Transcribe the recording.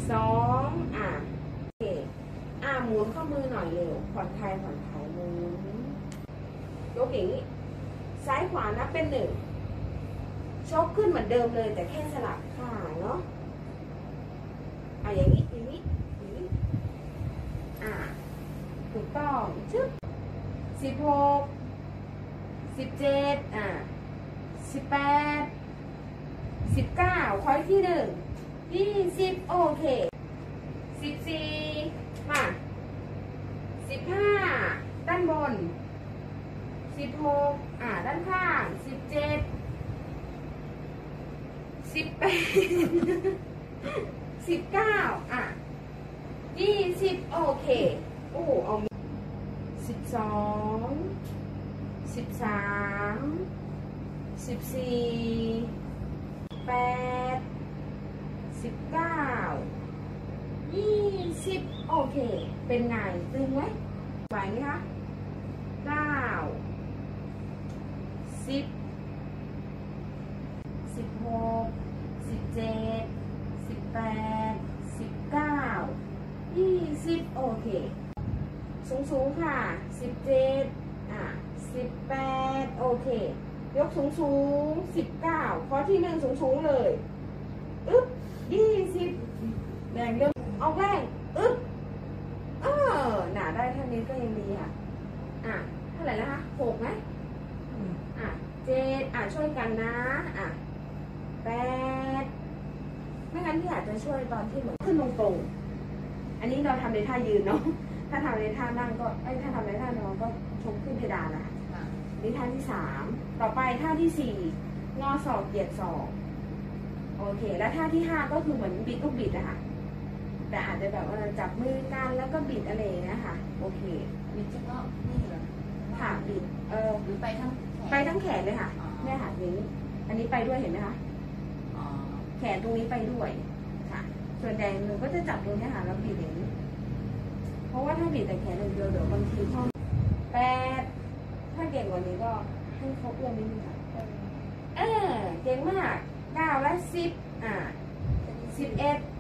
12โอเคหมุนข้อมือหน่อยเร็วผ่อนคลายหมุนยกอย่างนี้ซ้ายขวานับเป็น1ชกขึ้นเหมือนเดิมเลยแต่แค่สลับขาเนาะอย่างนี้ถูกต้องชึบ16 17 18 19คอยที่20โอเค14มา15ด้านบน16ด้านข้าง17 18 1920โอเคโอ้เอา12 13 14 8 19 20โอเคเป็นไงตึงไหมไหวไหมคะ9 10 16 17 18 19 20โอเคสูงค่ะ17 18โอเคยกสูง19ข้อที่1สูงเลย20แรงเริ่มเอาแรงได้เท่านี้ก็ยังดีค่ะเท่าไหร่นะคะ6ไหม7ช่วยกันนะ8ไม่งั้นที่อาจจะช่วยตอนที่เหมือนขึ้นตรงๆอันนี้เราทำในท่ายืนเนาะถ้าทำในท่านั่งก็ถ้าทำในท่านอนก็ชกขึ้นเพดานนะคะนี่ท่าที่3ต่อไปท่าที่4งอศอกเหยียดศอกโอเคแล้วท่าที่5ก็คือเหมือนบิดลูกบิดอะค่ะแต่อาจจะแบบว่าจับมือกันแล้วก็บิดอะไรนะคะโอเคบิดเฉพาะนี่เหรอค่ะบิดหรือไปทั้งแขนเลยค่ะเนี่ยค่ะนี้อันนี้ไปด้วยเห็นไหมคะแขนตรงนี้ไปด้วยค่ะส่วนใหญ่หนูก็จะจับตรงนี้ค่ะแล้วบิดอย่างนี้เพราะว่าถ้าบิดแต่แขนเดียวเดี๋ยวบางทีช่อง8ถ้าเก่งกว่านี้ก็ให้ครบเลยนิดนึงค่ะเก่งมาก9และ10 11